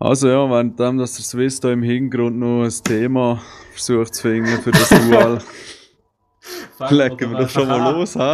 Also ja, währenddem, dass der Swiss da im Hintergrund noch ein Thema versucht zu finden für das Dual, legen wir doch schon mal los, ha?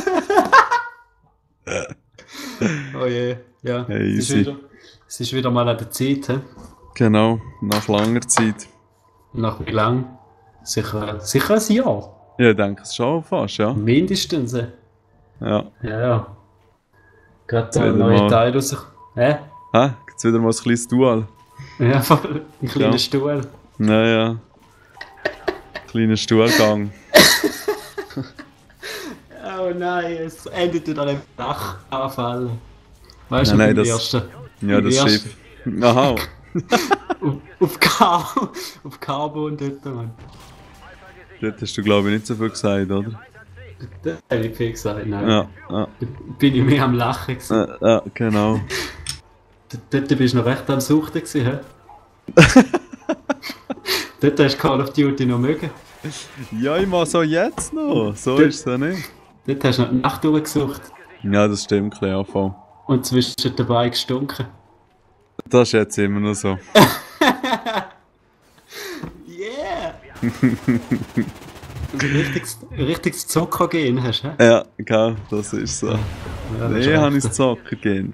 Oh je, ja. Hey, Es ist wieder mal an der Zeit, he? Genau, nach langer Zeit. Nach wie lang? Sicher ein Jahr. Ja, ich denke es schon fast, ja. Mindestens. Ja. Ja. Gerade Wieder ein neuer mal. Teil aus sich. Hä? Hä? Gibt's wieder mal ein kleines Dual? Ja, voll. Ein kleiner Ja. Stuhl. Naja. Kleiner Stuhlgang. Oh nein, es endet in einem Dachanfall. Weißt du, Nein, beim das- ersten. Ja, Beim das ersten- Schiff. Aha. Auf Carbon dort, Mann. Dort hast du, glaube ich, nicht so viel gesagt, oder? Das hätte ich viel gesagt, nein. Ja, ja. Bin ich mehr am Lachen gewesen. Ja, genau. Dort bist du noch recht am Suchten gewesen, hä? Dort hast du Call of Duty noch mögen. Ja, ich mach so jetzt noch. So ist es ja nicht. Dort hast du noch die Nacht durchgesucht. Ja, das stimmt, ein bisschen Anfang. Und zwischen dabei gestunken. Das ist jetzt immer noch so. Yeah! richtiges Zuckergen hast du, hä? Ja, genau, das ist so. Ja, das Nee, ist habe ich echt- das Zocker gehen.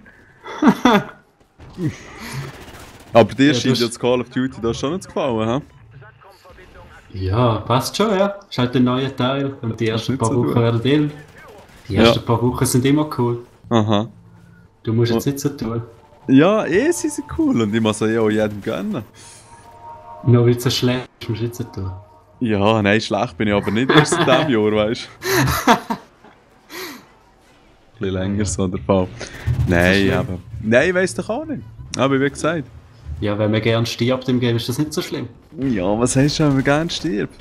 Aber dir Ja, scheint das- ja das Call of Duty da schon nicht zu gefallen, hä? Ja, passt schon, ja. Ist halt ein neuer Teil. Und die ersten nicht paar so Wochen gut. werden ill. Die ersten paar Wochen sind immer cool. Aha. Du musst jetzt nicht so tun. Ja, sie sind cool und ich muss sie ja auch jedem gönnen. Nur weil es so schlecht ist, musst du nicht so tun. Ja, nein, schlecht bin ich aber nicht erst in diesem Jahr, weißt du. Ein bisschen länger so der Fall. Nein, schlimm. aber. Nein, ich weiss doch auch nicht. Aber wie gesagt. Ja, wenn man gern stirbt im Game, ist das nicht so schlimm. Ja, was heißt schon, wenn man gerne stirbt?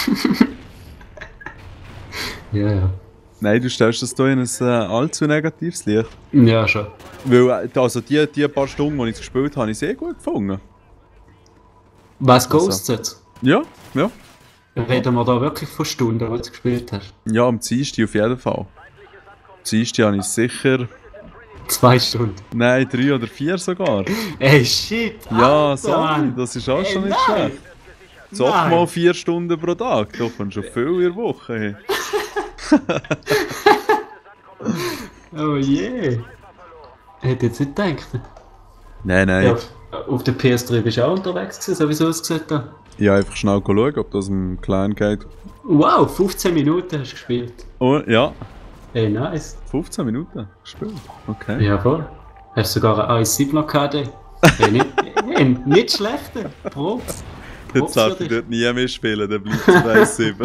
Ja. Nein, du stellst das hier in ein allzu negatives Licht. Ja, schon. Weil, also die paar Stunden, die ich es gespielt habe, habe ich sehr gut gefunden. Was Ghosts jetzt? Ja, ja. Reden wir da wirklich von Stunden, die du gespielt hast? Ja, am Dienstag auf jeden Fall. Am Dienstag habe ich sicher... 2 Stunden. Nein, 3 oder 4 sogar. Ey, shit! Ja, Alter, sorry, Mann. das ist auch Ey, schon nicht nein. schlecht. Zock Nein. mal 4 Stunden pro Tag, da kommst du schon viel in der Woche hin. Oh je! Hätte jetzt nicht gedacht. Nein, nein. Ja, auf der PS3 bist du auch unterwegs gewesen, so wie es ausgesehen hat. Ja, einfach schnell schauen, ob das im Kleinen geht. Wow, 15 Minuten hast du gespielt. Oh, ja, Ey, nice. 15 Minuten gespielt. Okay. Ja, voll. Hast sogar eine i7er KD. Hey, nicht schlechter. Props. Jetzt darf ich dort nie mehr spielen, dann bleibt es bei 7.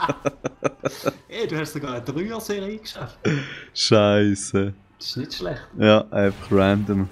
Ey, du hast sogar eine 3er-Serie geschafft. Scheiße. Das ist nicht schlecht. Ja, einfach random.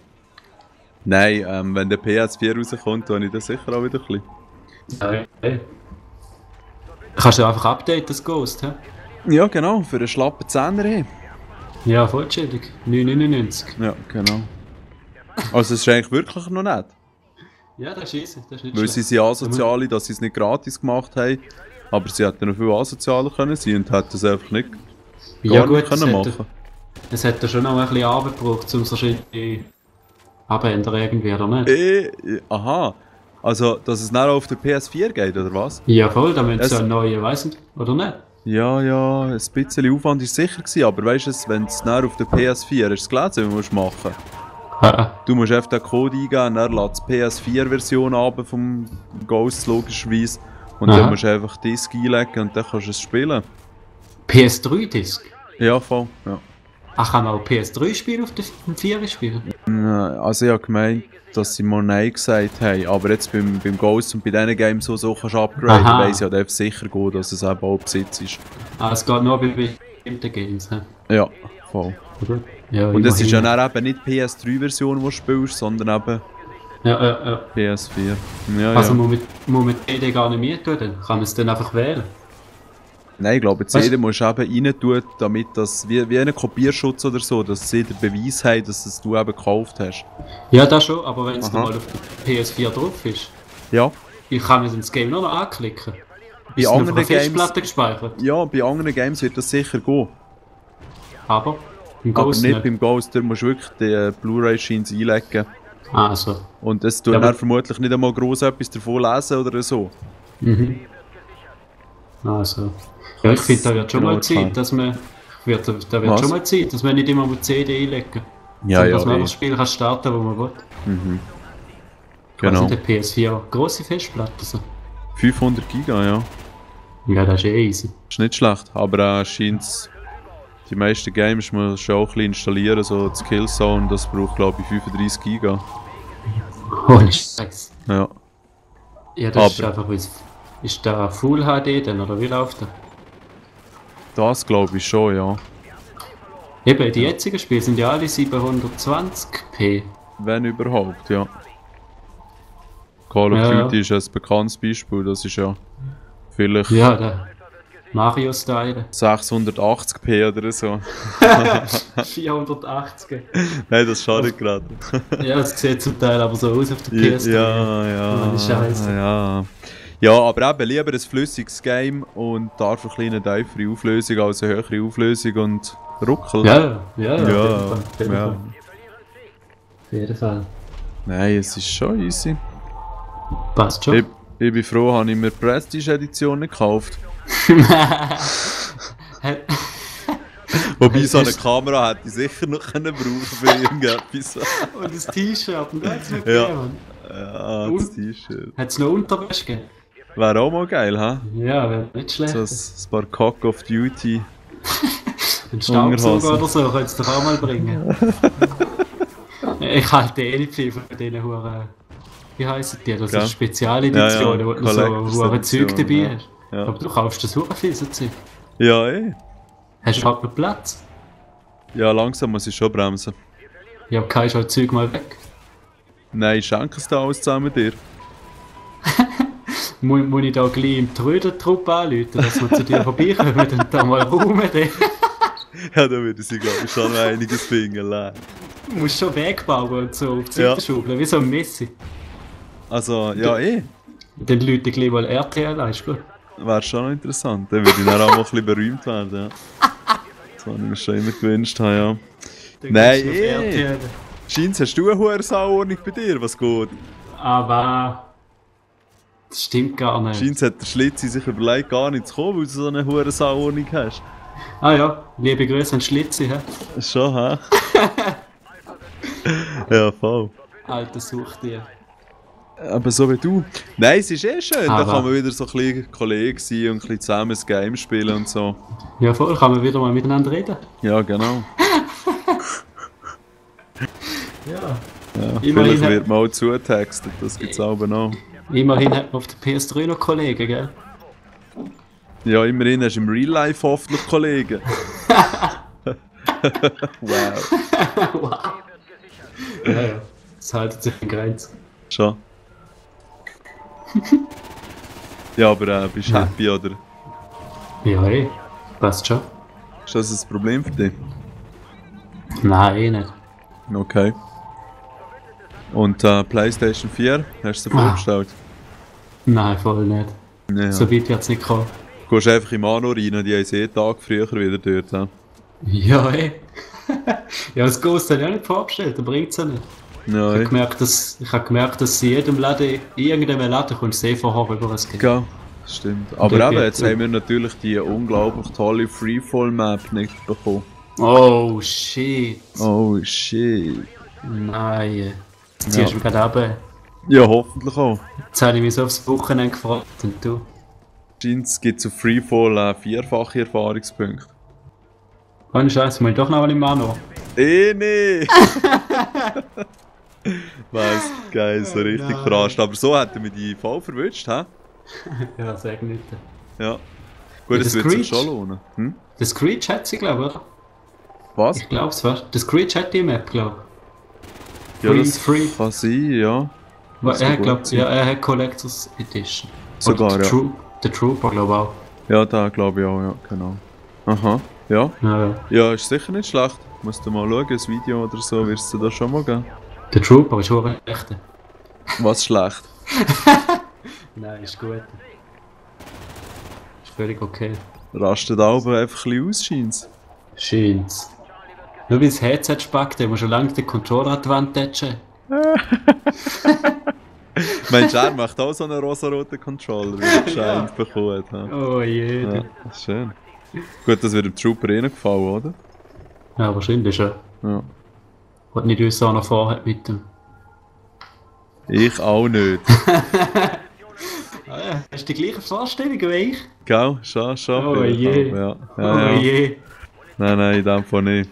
Nein, wenn der PS4 rauskommt, dann habe ich das sicher auch wieder ein bisschen. Ja, hey. Kannst du einfach updaten, das Ghost, hä? Ja, genau, für einen schlappen Zehner hin. Ja, voll chillig. 9,99. Ja, genau. Also es ist eigentlich wirklich noch nicht. Ja, das ist easy. Das ist nicht Weil sie schlecht. sind asoziale, dass sie es nicht gratis gemacht haben. Aber sie hätten noch viel asozialer können sein und hätten es einfach nicht gar nicht können machen. Es hätte schon noch ein bisschen Arbeit gebraucht, um verschiedene abändern irgendwie, oder nicht? Aha. Also, dass es nachher auf der PS4 geht, oder was? Ja, voll, dann müssen Es- sie einen neuen, weiss nicht, oder nicht? Ja, ein bisschen Aufwand ist sicher gewesen, aber weißt du, wenn es nachher auf der PS4 ist, es gelesen, wie du machen. Du musst einfach den Code eingeben, dann lädt die PS4-Version ab vom Ghost logischerweise. Und Aha. dann musst du einfach Disk einlegen und dann kannst du es spielen. PS3-Disc? Ja, voll. Ja. Ach, kann man auch PS3-Spiele auf der 4 spielen? Also ich habe gemeint, dass sie mal Nein gesagt haben, aber jetzt beim Ghost und bei diesen Games so kannst du upgraden, Aha. weiss ich halt sicher gut, dass es eben auch Besitz ist. Ah, es geht nur bei bestimmten Games, hä? Ja, voll. Oder? Ja, Und es ist ja immerhin. dann eben nicht die PS3-Version, die du spielst, sondern eben Ja. PS4. Ja, Also ja. muss man die CD gar nicht mehr tun, dann kann man es dann einfach wählen. Nein, ich glaube, die Weißt- CD musst du eben rein tun, damit das, wie ein Kopierschutz oder so, dass sie den Beweis haben, dass es du eben gekauft hast. Ja, das schon, aber wenn es Aha. mal auf der PS4 drauf ist, Ja. ich kann mir das Game nur noch anklicken. Bei Ist es auf anderen einer Games, Festplatte gespeichert. ja, bei anderen Games wird das sicher gehen. Aber im Aber Ghost nicht nicht. beim Ghost, da musst du wirklich die Blu-ray-Scheins einlegen. Ah, so. Und es tut dann vermutlich nicht einmal gross etwas davon lesen oder so. Mhm. Ah, so. Ja, ich finde, da wird schon mal Zeit, dass man... Da wird schon mal Zeit, dass man nicht immer eine CD einlegen. Ja, ja. Dass man das Spiel kann starten, wo man will. Mhm. Genau. Also der PS4, grosse Festplatte. So. 500 Giga, ja. Ja, das ist easy. Ist nicht schlecht, aber scheint die meisten Games muss man auch ein bisschen installieren, so das Killzone, das braucht glaube ich 35 Giga. Holy Scheiße. Ja. Ja, das ist einfach... Ist da Full HD dann, oder wie läuft der? Das glaube ich schon, ja. Eben, die jetzigen Spiele sind ja alle 720p. Wenn überhaupt, ja. Call of Duty ist ein bekanntes Beispiel, das ist ja vielleicht... Ja, der Mario-Style. 680p oder so. 480. Nein, das schadet gerade. Ja, das sieht zum Teil aber so aus auf der PS3. Ja. Scheiße. Ja, aber eben lieber ein flüssiges Game und dafür eine kleine tiefere Auflösung als eine höhere Auflösung und Ruckel. Ja. Auf jeden Fall. Nein, es ist schon easy. Passt schon. Ich bin froh, habe ich mir die Prestige-Edition gekauft. Wobei so eine Kamera hätte ich sicher noch brauchen für irgendetwas. Und ein T-Shirt, und das nicht gegeben. Ja, das T-Shirt. Hat es noch Unterwäsche gegeben? Wäre auch mal geil, hä? Ja, wäre nicht schlecht. So ein paar Cock of Duty. Ein Staubsauger oder so, könntest du doch auch mal bringen. Ich halte eh nicht viel von diesen Huren. Wie heissen die? Das ist Spezialeditionen, wo du so Huren Zeug dabei hast. Ja. Aber du kaufst das Huren viel so Zeug. Ja, eh. Hast du halt noch Platz? Ja, langsam muss ich schon bremsen. Ja, aber kein halt Zeug mal weg. Nein, schenke es da alles zusammen dir. Muss ich da gleich im Trödeltrupp anrufen, dass wir zu dir vorbeikommen und da mal räumen? Ja, da würde sie, glaube ich, schon noch einiges finden. Du musst schon wegbauen und so auf die Seite schubeln, wie so ein Messi. Also, ja, eh. Dann Leute gleich mal RTL an, ist gut. Wäre schon noch interessant, dann würde ich dann auch mal ein bisschen berühmt werden, ja. Das habe ich mir schon immer gewünscht, ja. Nein, eh. Scheint, hast du eine hohe Sauordnung bei dir, was geht? Aber... Das stimmt gar nicht. Scheint, hat der Schlitzi sich überlegt, gar nicht zu kommen, weil du so eine hohe Sauordnung hast. Ah ja, liebe Grüße an Schlitzi, hä? Schon, hä? Ja, voll. Alter Suchtier. Aber so wie du. Nein, es ist eh schön, da kann man wieder so ein bisschen Kollege sein und ein bisschen zusammen ein Game spielen und so. Ja voll, kann man wieder mal miteinander reden. Ja, genau. Ja. Vielleicht wird man auch zutextet, das gibt es aber noch. Immerhin hat man auf der PS3 noch Kollegen, gell? Ja, immerhin hast du im Real Life hoffentlich Kollegen. Wow. Wow. Ja. Das haltet sich in Grenzen. Schon. Ja, aber bist du happy, oder? Ja, passt schon. Ist das ein Problem für dich? Nein, nicht. Okay. Und PlayStation 4, hast du sie vorgestellt? Nein, voll nicht. Ja. So weit wird es nicht kommen. Du gehst einfach im Anno rein, die haben jeden Tag früher wieder dort. Ja, ja, das Ghost habe ich auch nicht vorgestellt, da bringt es ja nicht. Ja, ich habe gemerkt, dass in jedem Laden, in irgendeinem Laden kommst du vorher über es gibt. Ja, stimmt. Aber eben, jetzt haben wir natürlich die unglaublich tolle Freefall-Map nicht bekommen. Oh shit. Oh shit. Nein. Jetzt ziehst du mich gerade runter. Ja, hoffentlich auch. Jetzt habe ich mich so aufs Wochenende gefragt und du? Es gibt auf Freefall 4-fache Erfahrungspunkte. Ohne Scheiße, muss ich doch noch mal im Mano. Nee! Weiss, geil, so richtig verarscht. Aber so hätten wir die voll verwünscht, hä? Ja, sag nicht. Ja. Gut, das wird sich schon lohnen. Hm? Der Screech hat sie, glaube ich, oder? Was? Ich glaube es war. Der Screech hat die Map, glaube ich. Ja, das kann sein, ja. Er hat Collectors Edition. Sogar, oder ja. Der Trooper, glaube ich auch. Ja, da glaube ich auch, ja, genau. Aha, ja. Ja, ist sicher nicht schlecht. Musst du mal schauen, ein Video oder so, wirst du da schon mal geben. Der Trooper ist schon echt. Was schlecht? Nein, ist gut. Ist völlig okay. Rastet aber einfach ein bisschen aus, scheint's. Nur weil das Headset spackt, haben wir schon lange den Controller an die Wand tätschen. Meinst du, er macht auch so einen rosa-roten Controller, wie er geschenkt bekommen hat? Oh je. Ja, das ist schön. Gut, das wird dem Trooper reingefallen, oder? Ja, wahrscheinlich schon. Ja. Was nicht uns auch noch vorhat mit dem. Ich auch nicht. Ah ja, hast du die gleiche Vorstellung wie ich? Gell? Schon. Oh je. Ja. Oh je. Nein, in dem Fall nicht.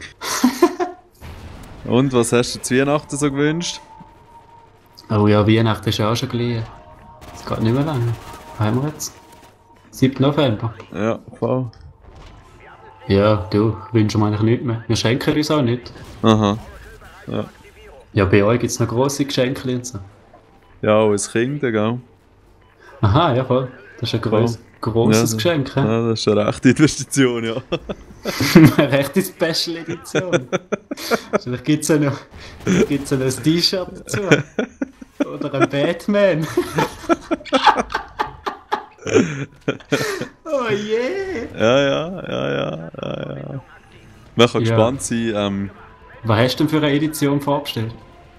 Und, was hast du zu Weihnachten so gewünscht? Oh ja, Weihnachten ist ja auch schon geliehen. Es geht nicht mehr lange. Was haben wir jetzt? 7. November. Ja, voll. Ja, du, wünschen wir eigentlich nicht mehr. Wir schenken uns auch nicht. Aha. Ja. Ja, bei euch gibt es noch grosse Geschenke und so. Ja, als Kind, gell? Aha, ja voll. Das ist ein grosses Geschenk, ja, das ist eine rechte Investition, ja. Eine rechte Special Edition. Vielleicht gibt es ja noch ein T-Shirt dazu. Oder ein Batman. Oh je! Ja. Man kann gespannt sein. Was hast du denn für eine Edition vorgestellt?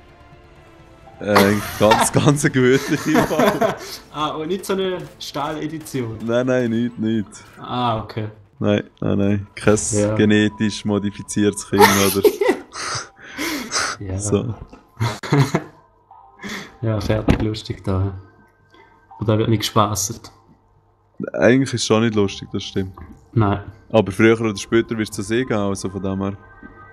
Ganz gemütliche Fall. Und nicht so eine Stahledition? Nein, nicht. Ah, okay. Nein. Kein genetisch modifiziertes Kind, oder? Ja. So. Ja, fertig lustig da. Und da wird nicht gespaßt. Eigentlich ist es schon nicht lustig, das stimmt. Nein. Aber früher oder später wirst du es sehen, also von dem her.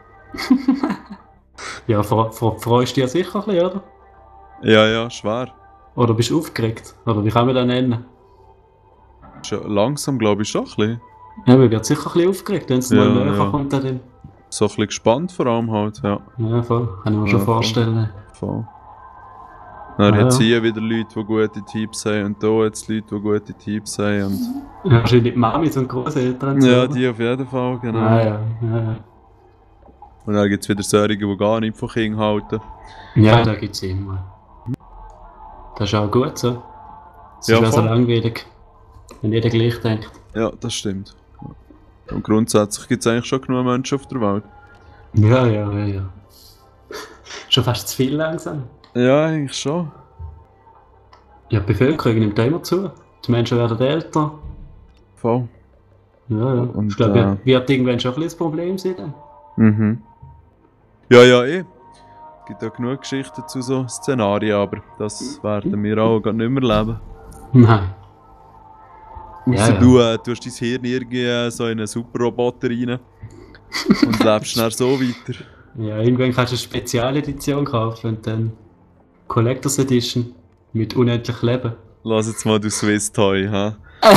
Ja, freust du dich ja sicher ein bisschen, oder? Ja, schwer. Oder bist du aufgeregt? Oder wie kann man das nennen? Schon langsam, glaube ich, schon ein bisschen. Ja, man wird sicher ein bisschen aufgeregt, wenn es mal näher kommt. Dann. So ein bisschen gespannt vor allem halt, ja. Ja, voll. Kann ich mir schon vorstellen. Voll. Dann hat es hier wieder Leute, die gute Tipps haben und da jetzt Leute, die gute Tipps haben. Und ja, wahrscheinlich die Mamis und Großeltern. Ja, die auf jeden Fall, genau. Ja. Und dann gibt es wieder solche, die gar nicht von Kindern halten. Ja, da gibt es immer. Das ist auch gut so. Es ist ja so langweilig, wenn jeder gleich denkt. Ja, das stimmt. Und grundsätzlich gibt es eigentlich schon genug Menschen auf der Welt. Ja. Schon fast zu viel langsam. Ja, eigentlich schon. Ja, die Bevölkerung nimmt immer zu. Die Menschen werden älter. Voll. Ja. Und, ich glaube, wird irgendwann schon ein bisschen das Problem sein. Mhm. Ja, Es gibt auch genug Geschichten zu so Szenarien, aber das werden wir auch gar nicht mehr leben. Nein. Ausser du hast dein Hirn irgendwie so in einen Superroboter rein und lebst dann so weiter. Ja, irgendwann kannst du eine Spezialedition kaufen und dann Collectors Edition mit unendlich Leben. Lass jetzt mal du Swiss Toy, ha?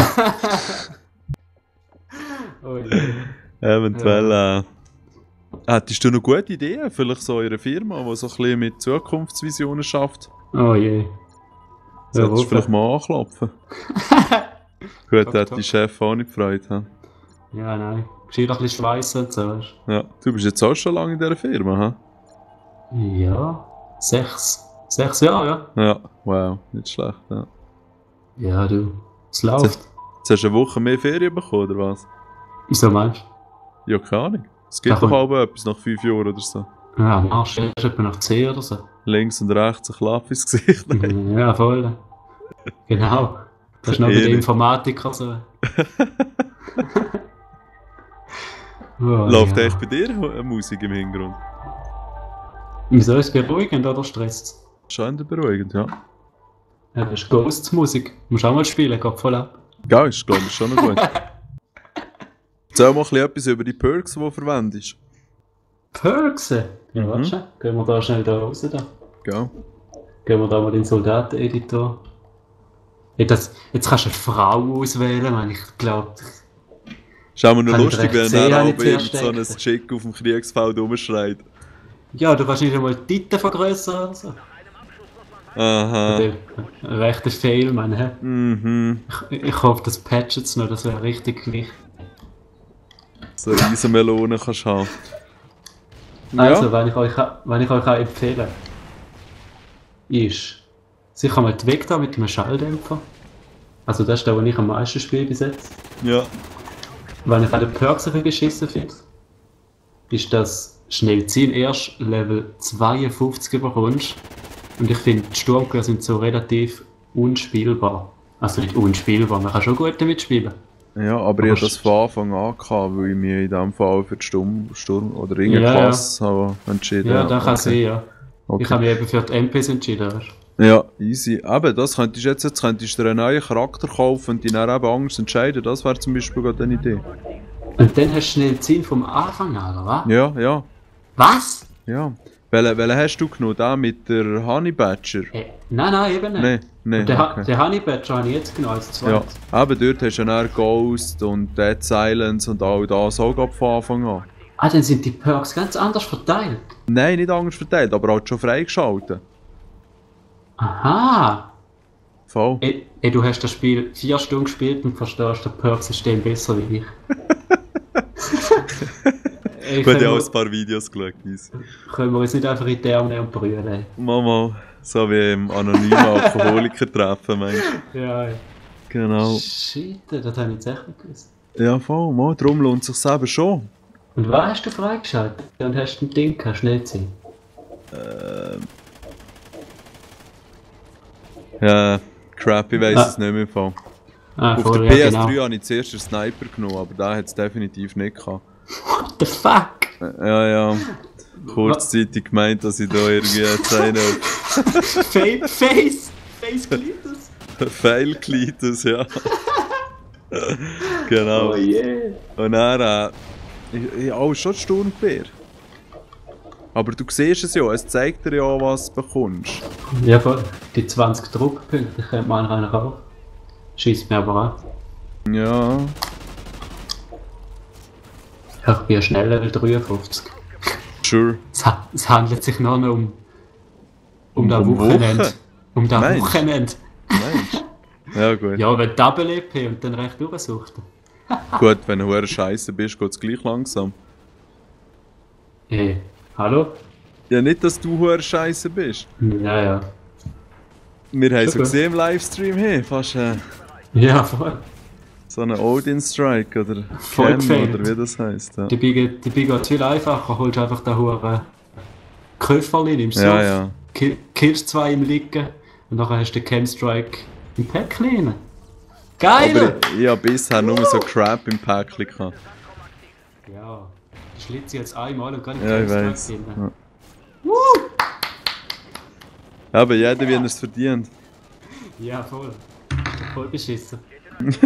Oh je. Eventuell, hättest du noch gute Ideen? Vielleicht so in einer Firma, die so ein bisschen mit Zukunftsvisionen schafft? Oh je. Solltest du vielleicht mal anklopfen? Gut, hat die Chef auch nicht gefreut, ha? Ja, nein. Geschieht ein bisschen schweissen und so, weißt du? Ja, du bist jetzt auch schon lange in dieser Firma, ha? Ja, 6 Jahre, ja. Ja, wow, nicht schlecht, ja. Ja, du, es läuft. Jetzt hast du eine Woche mehr Ferien bekommen, oder was? Wieso meinst du? Ja, keine Ahnung. Es gibt doch aber etwas nach 5 Jahren oder so. Ja, Marsch, erst etwa nach 10 oder so. Links und rechts ein Klapp ins Gesicht. Ja, voll. Genau. Das ist noch bei den Informatikern so. Läuft echt bei dir Musik im Hintergrund? Wieso ist es beruhigend oder stresst es? Scheint beruhigend, ja. Ja, das ist Ghosts-Musik. Musst auch mal spielen, geht voll ab. Geil, ist glaube ich schon noch gut. Erzähl mal etwas über die Perks, die du verwendest. Perks? Ja, warte schon. Gehen wir da schnell da raus. Geil. Gehen wir da mal in den Soldaten-Editor. Jetzt kannst du eine Frau auswählen, wenn ich glaube. Ist auch noch lustig, wenn er auch so ein Chick auf dem Kriegsfeld rumschreit. Ja, du kannst nicht einmal die Titten vergrößern oder so. Aha. Ein rechter Fail, Mann. Mhm. Ich hoffe, das patcht jetzt noch, das wäre richtig wichtig. So eine riesen Melone kannst du haben. Also, wenn ich euch empfehlen kann, ist sicher mal die Vecta mit einem Schalldämpfer. Also das ist der, den ich am meisten spiele bis jetzt. Ja. Wenn ich an den Perks ein bisschen geschissen finde, ist das schnell ziehen, erst Level 52 bekommst. Und ich finde, die Sturmgewehr sind so relativ unspielbar. Also nicht unspielbar, man kann schon gut damit spielen. Ja, aber ich hatte das von Anfang an gehabt, weil ich mich in diesem Fall für die Sturm oder irgendeine Klasse habe entschieden. Ja, das kann sein, ja. Okay. Ich habe mich eben für die MPs entschieden. Ja, easy. Eben, das könntest du jetzt könntest du dir einen neuen Charakter kaufen und dich dann eben anders entscheiden. Das wäre zum Beispiel gerade eine Idee. Und dann hast du schnell 10 vom Anfang an, oder was? Ja, ja. Was? Ja. Welchen hast du genommen? Den mit der Honey Badger? Nein, eben nicht. Nein, den Honey Badger habe ich jetzt genommen als zweites. Ja, aber dort hast du dann Ghost und Dead Silence und all das auch von Anfang an. Ah, dann sind die Perks ganz anders verteilt? Nein, nicht anders verteilt, aber halt schon freigeschaltet. Aha! Voll. Du hast das Spiel 4 Stunden gespielt und verstehst das Perk-System besser wie ich. Ich habe ja auch ein paar Videos geschaut. Können wir uns nicht einfach in die Arme nehmen und brüllen? Mal, so wie im anonymen Alkoholiker-Treffen, meinst du? Ja. Genau. Shit, das habe ich jetzt echt nicht gewusst. Ja, voll, darum lohnt es sich selber schon. Und was hast du freigeschaltet? Und hast du ein Ding gehabt, schnell ziehen? Ja, crap, ich weiss es nicht mehr von. Auf der PS3 habe ich zuerst einen Sniper genommen, aber da hat es definitiv nicht gehabt. What the fuck? Ja. Kurzzeitig gemeint, dass ich da irgendwie jetzt einen... Face Cletus? Fail Cletus, ja. Genau. Oh yeah. Und dann, ich auch schon Sturmgewehr. Aber du siehst es ja, es zeigt dir ja, was du bekommst. Ja, voll. Die 20 Druckpunkte könnte man eigentlich auch. Schießt mir aber an. Ja. Ich bin ja schnell Level 53. Sure. Es handelt sich nur noch um das Wochenende. Um das Wochenende. Mensch. Ja, gut. Ja, wenn du Double EP und dann recht durchsuchten. Gut, wenn du hure Scheiße bist, geht es gleich langsam. Hey, hallo? Ja, nicht, dass du hure Scheiße bist. Ja. Wir haben es gesehen im Livestream, hey, fast ja, voll. So einen Odin-Strike oder Cam oder wie das heisst. Ja. Die geht viel einfacher, holst einfach den hure Köfferli, nimmst du auf, killst 2 im Liegen und dann hast du den Cam-Strike im Päckchen rein. Geil! Aber ich habe bisher nur so Crap im Päckchen gehabt. Ja, ich schlitze jetzt einmal und gar nicht Cam-Strike rein. Ja. Aber jeder, wie er es verdient. Ja, voll. Voll beschissen. Ich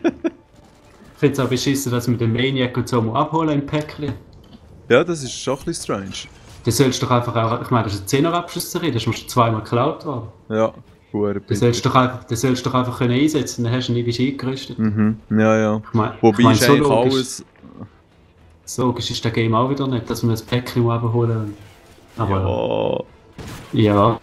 finde es auch beschissen, dass man den Maniac und so abholen im Päckchen. Ja, das ist schon ein bisschen strange. Das sollst du doch einfach auch, ich meine, das ist ein 10er-Abschlussserie, das musst du 2-mal geklaut worden. Ja, gut. Das sollst du doch einfach können einsetzen, dann hast du nicht eingerüstet. Ja. Wobei ist eigentlich alles... So logisch ist das Game auch wieder nicht, dass man das Päckchen abholen muss. Aber... Ja.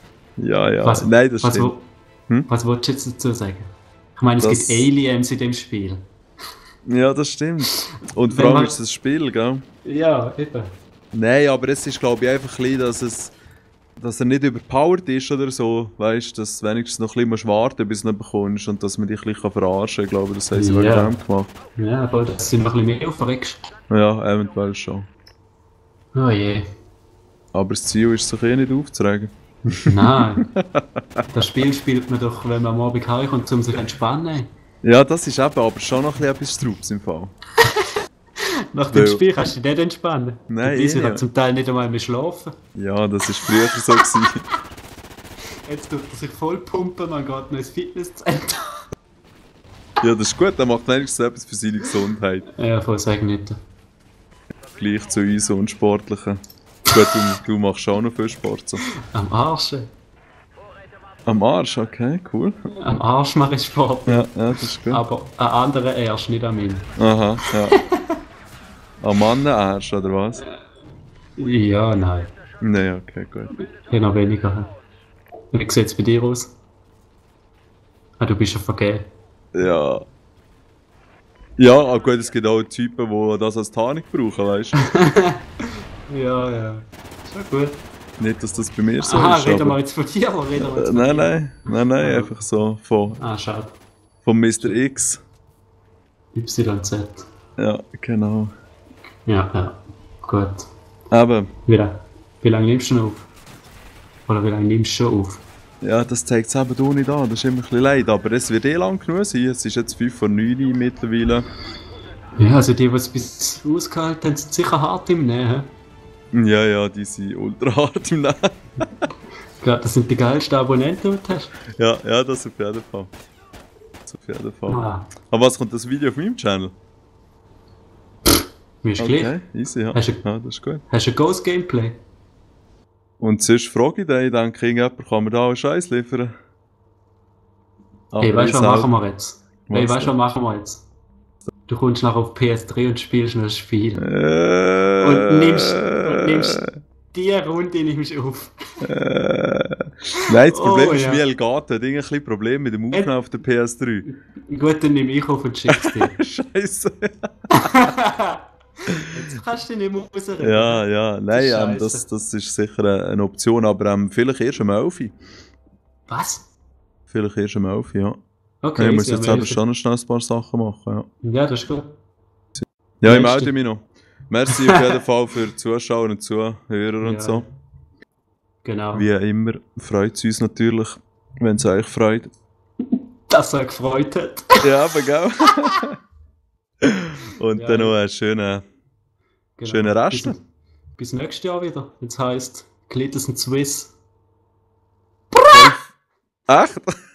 Nein, das stimmt. Was wolltest du jetzt dazu sagen? Ich meine, es gibt Aliens in dem Spiel. Ja, das stimmt. Und vor allem ist es ein Spiel, gell? Ja, eben. Nein, aber es ist, glaube ich, einfach ein bisschen, dass er nicht überpowered ist oder so. Weißt du, dass du wenigstens noch ein bisschen warten, bis du ihn bekommst und dass man dich ein bisschen verarschen kann. Ich glaube, das haben sie wegen dem gemacht. Ja, voll, dass du noch ein bisschen mehr aufregst. Ja, eventuell schon. Oh je. Aber das Ziel ist, sich nicht aufzuregen. Nein. Das Spiel spielt man doch, wenn man am Abend heimkommt, um sich zu entspannen. Ja, das ist eben aber schon noch etwas Strubs im Fall. Nach dem Spiel kannst du dich nicht entspannen. Nein, ich kann zum Teil nicht einmal mehr schlafen. Ja, das war früher so gewesen. Jetzt tut er sich voll pumpen, man geht noch ins Fitnesscenter. Ja, das ist gut, dann macht wenigstens etwas für seine Gesundheit. Ja, voll sagen nicht. Gleich zu uns Unsportlichen. Gut, du machst auch noch viel Sport. So. Am Arsch. Am Arsch, okay, cool. Am Arsch mache ich Sport. Ja, das ist gut. Aber an anderen Arsch, nicht an meinen. Aha, ja. Am Mann-Arsch, oder was? Ja, nein. Nein, okay, gut. Ja, noch weniger. Wie sieht es bei dir aus? Ah, du bist ja vergeben. Ja. Ja, aber gut, es gibt auch Typen, die das als Tarnung brauchen, weißt du? Ja. Schon gut. Nicht, dass das bei mir so ist. Reden wir jetzt von dir oder reden wir jetzt von dir? Nein, einfach so von... Schade. Von Mr. X. YZ. Ja, genau. Ja, gut. Aber. Wie lange nimmst du noch auf? Oder wie lange nimmst du schon auf? Ja, das zeigt es eben auch nicht an, das ist immer ein bisschen leid, aber es wird lang genug sein, es ist jetzt 5 vor 9 Uhr mittlerweile. Ja, also die es bis ausgehalten haben, sind sicher hart im Nähen. Ja, die sind ultra hart im Nähen. Ich glaube, das sind die geilsten Abonnenten, die du hast. Ja, das auf jeden Fall. Ah. Aber was kommt das Video auf meinem Channel? Mir ist gleich. Easy, ja. Das ist gut. Hast du ein Ghost Gameplay? Und sonst frage ich dich, denke ich, irgendjemand kann mir da einen Scheiß liefern. Aber hey, weißt du, was machen wir jetzt? Was machen wir jetzt? Du kommst nachher auf PS3 und spielst noch das Spiel. Und nimmst die Runde nimmst auf. Nein, das Problem ist, wie Elgato hat ein bisschen Problem mit dem Aufnehmen auf der PS3. Gut, dann nehme ich auf und schick's dir. Scheiße. Jetzt kannst du dich nicht mehr rausreden. Ja, nein, das ist sicher eine Option, aber vielleicht erst um 11 Uhr. Was? Vielleicht erst um 11 Uhr, ja. Okay, ich muss jetzt aber schon schnell ein paar Sachen machen, ja. Das ist gut. Ja, ich melde mich noch. Merci auf jeden Fall für Zuschauer und Zuhörer und so. Genau. Wie immer freut es uns natürlich, wenn es euch freut. Dass es euch gefreut hat. Ja, aber gell. Und dann noch einen schönen Rest. Bis nächstes Jahr wieder. Jetzt heisst Glitters and Swiss. Echt?